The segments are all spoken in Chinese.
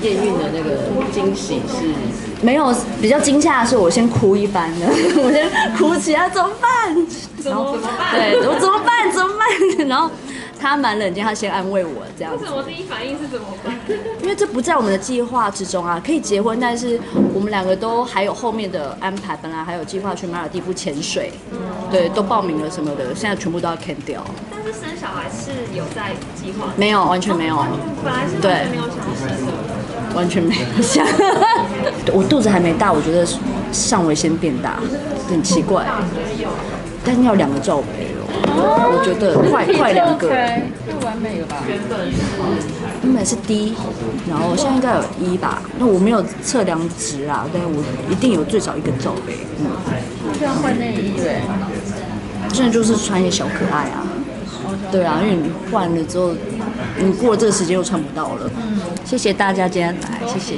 验孕的那个惊喜是没有，比较惊吓的是我先哭一番了，我先哭起来怎么办？ 怎么办？ 对，我怎么办？然后他蛮冷静，他先安慰我这样子。 为什么第一反应是怎么办？ 因为这不在我们的计划之中啊，可以结婚，但是我们两个都还有后面的安排，本来还有计划去马尔地夫潜水，对，都报名了什么的，现在全部都要 cancel 掉。 但是生小孩是有在计划的， 没有，完全没有。 本来是完全没有想生的。 完全没有想，我肚子还没大，我觉得上围先变大，很奇怪。但是要2个罩杯哦，我觉得快2个， 太完美了吧？ 原本是 D， 然后现在应该有1吧。那我没有测量值啊，但是我一定有最少1个罩杯。 就要换内衣嘞， 真的就是穿一些小可爱啊。对啊，因为你换了之后，你过了这个时间又穿不到了。谢谢大家今天来，谢谢。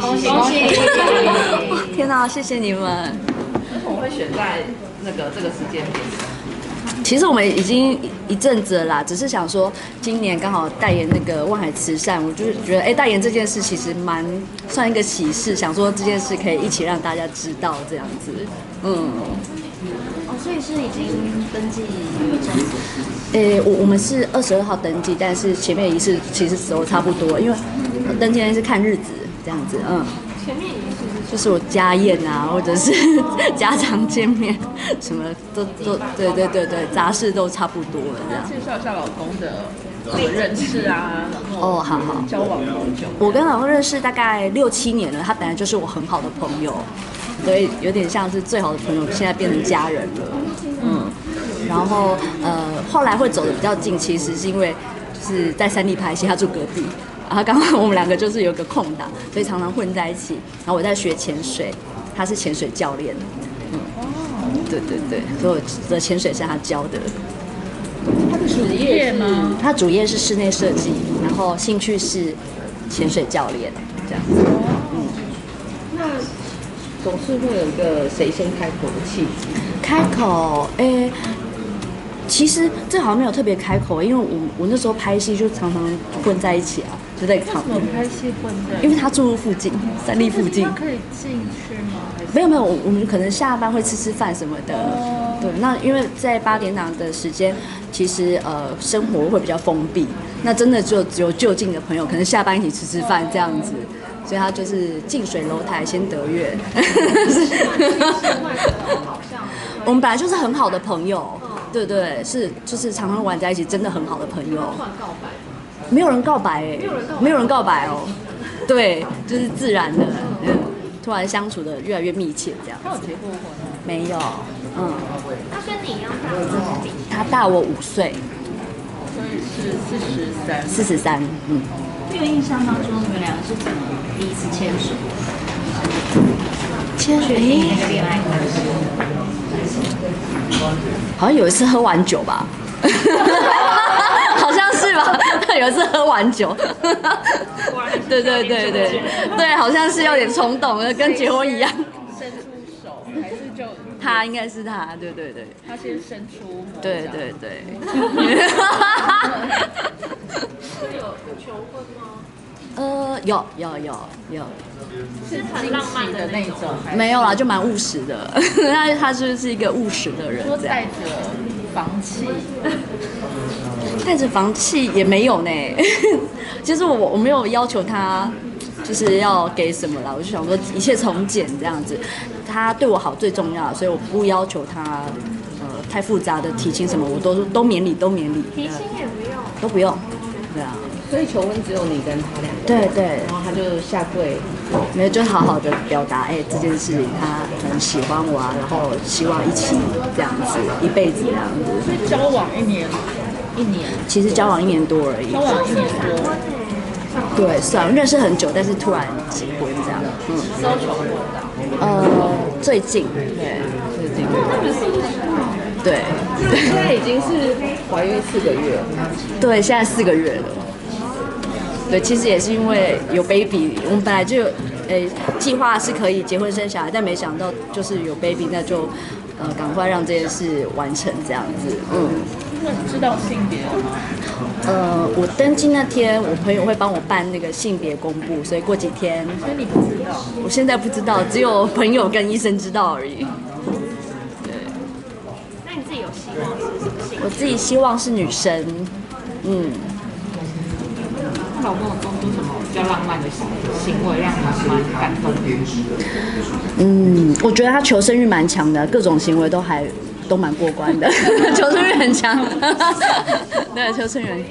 天哪，谢谢你们。 为什么会选在这个时间点？ 其实我们已经一阵子了啦，只是想说今年刚好代言那个万海慈善，我就是觉得代言这件事其实算一个喜事，想说这件事可以一起让大家知道这样子。 所以是已经登记有一阵子。 我们是22号登记，但是前面仪式其实时候差不多，因为登记是看日子这样子， 前面仪式就是我家宴啊，或者是家长见面，什么都对，杂事都差不多了这样。 介绍一下老公的认识啊，然后好， 交往多久？ 我跟老公认识大概6、7年了，他本来就是我很好的朋友，所以有点像是最好的朋友，现在变成家人了。然后后来会走得比较近，其实是因为就是在三立拍戏，他住隔壁。然后刚好我们两个就是有个空档，所以常常混在一起。然后我在学潜水，他是潜水教练。对，所以我的潜水是他教的。 他的主业吗？ 他主业是室内设计，然后兴趣是潜水教练，这样子。 那总是会有一个谁先开口的契机。 开口，其实这好像没有特别开口，因为我那时候拍戏就常常混在一起啊，就在场边。 拍戏混在？ 因为他住附近，三立附近。 可以进去吗？ 没有，我们可能下班会吃饭什么的。对，那因为在8点档的时间，其实生活会比较封闭，那真的就只有就近的朋友，可能下班一起吃饭这样子。所以他就是近水楼台先得月。我们本来就是很好的朋友，对，就是常常玩在一起，真的很好的朋友。没有人告白没有人告白哦。对，就是自然的，突然相处的越来越密切这样。 他有结过婚吗？ 没有， 他跟你一样大吗？ 他大我5岁， 所以是 43。 这个印象当中，你们两个是怎么第一次牵手？ 牵手那个恋爱关系？ 好像有一次喝完酒吧，好像是吧？有一次喝完酒，对，好像是有点冲动，跟结婚一样。 伸出手还是就他应该是他，对， 他先伸出？ 对。 有求婚吗？ 有， 是很浪漫的那种。 没有啦，就蛮务实的。他就是一个务实的人， 说带着房契， 带着房契也没有呢。其实我没有要求他就是要给什么啦，我就想说一切从简这样子。他对我好最重要，所以我不要求他太复杂的提亲什么，我都免礼。 提亲也不用， 都不用。对啊。 所以求婚只有你跟他两个。 对， 然后他就下跪， 没有就好好的表达，这件事情他很喜欢我啊，然后希望一起这样子，一辈子这样子。 所以交往一年， 其实交往1年多而已。 交往1年多。 对，算认识很久，但是突然结婚这样。 是要求婚的？ 最近。对。 现在已经是怀孕4个月了。 对，现在4个月了。对，其实也是因为有 baby， 我们本来就有计划是可以结婚生小孩，但没想到就是有 baby， 那就赶快让这件事完成这样子。 那知道性别了吗？ 我登记那天，我朋友会帮我办那个性别公布，所以过几天。 所以你不知道？ 我现在不知道，只有朋友跟医生知道而已。 那你自己有希望是什么性？ 我自己希望是女生， 老公有做出什么比较浪漫的行为，让你蛮感动的？ 我觉得他求生欲蛮强的，各种行为都蛮过关的，求生欲很强。对，求生欲很强。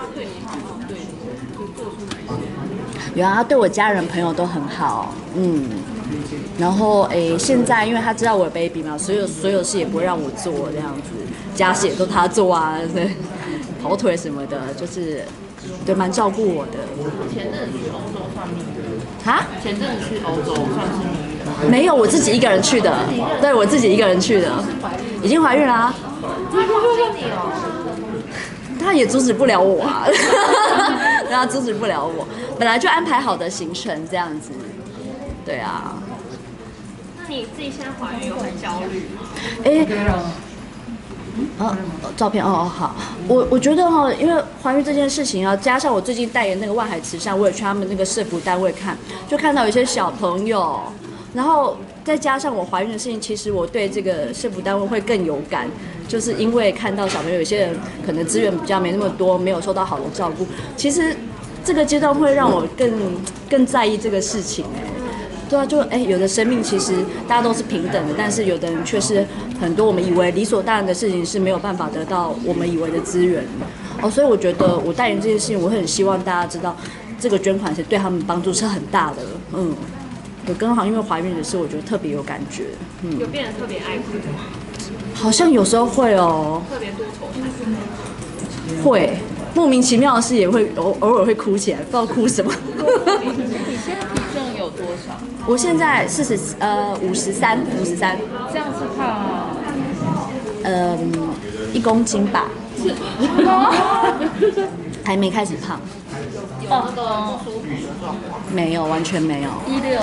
有啊，他对我家人朋友都很好，然后现在因为他知道我有 baby 嘛，所有事也不会让我做这样子，家事也都他做啊，对，跑腿什么的，就是对蛮照顾我的。 前阵子去欧洲算蜜月？ 啊？ 前阵子去欧洲算是蜜月？ 没有，我自己一个人去的，对我自己一个人去的，已经怀孕了啊。他也阻止不了我啊，他阻止不了我，本来就安排好的行程这样子，对啊。 那你自己现在怀孕有很焦虑吗？ 照片好，我觉得因为怀孕这件事情啊，加上我最近代言那个万海慈善，我也去他们那个社福单位看，就看到有些小朋友，然后再加上我怀孕的事情，其实我对这个社福单位会更有感，就是因为看到小朋友有些人可能资源比较没那么多，没有受到好的照顾，其实这个阶段会让我更在意这个事情对啊，就有的生命其实大家都是平等的，但是有的人却是很多我们以为理所当然的事情是没有办法得到我们以为的资源所以我觉得我代言这件事情，我很希望大家知道，这个捐款是对他们帮助是很大的。我刚好因为怀孕的事，我觉得特别有感觉。 有变得特别爱哭吗？ 好像有时候会特别多愁善感。 会莫名其妙的事也会偶尔会哭起来，不知道哭什么。 你现在体重有多少？ 我现在53， 这样是胖 1公斤吧。还没开始胖。 有那个不舒服的状况？ 没有，完全没有。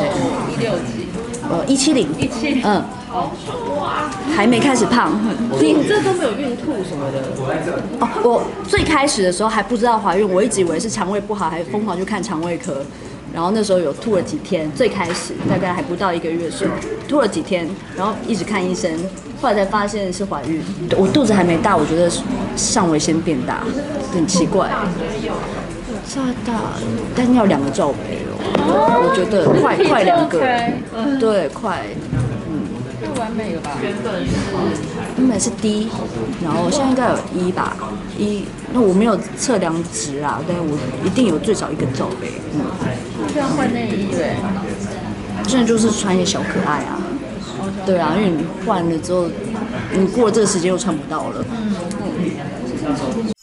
16几 170。还没开始胖。 你这都没有孕吐什么的？ 我最开始的时候还不知道怀孕，我一直以为是肠胃不好，还疯狂去看肠胃科。然后那时候有吐了几天，最开始大概还不到1个月，是吐了几天，然后一直看医生，后来才发现是怀孕。我肚子还没大，我觉得尚未先变大，很奇怪。大，但要2个罩杯了，我觉得快2个，对，快。 太完美了吧？原本是D，然后现在应该有1吧，1。那我没有测量值啊，但我一定有最少1个罩杯。 这样换内衣对？ 现在就是穿一些小可爱啊。对啊，因为你换了之后，你过了这个时间又穿不到了。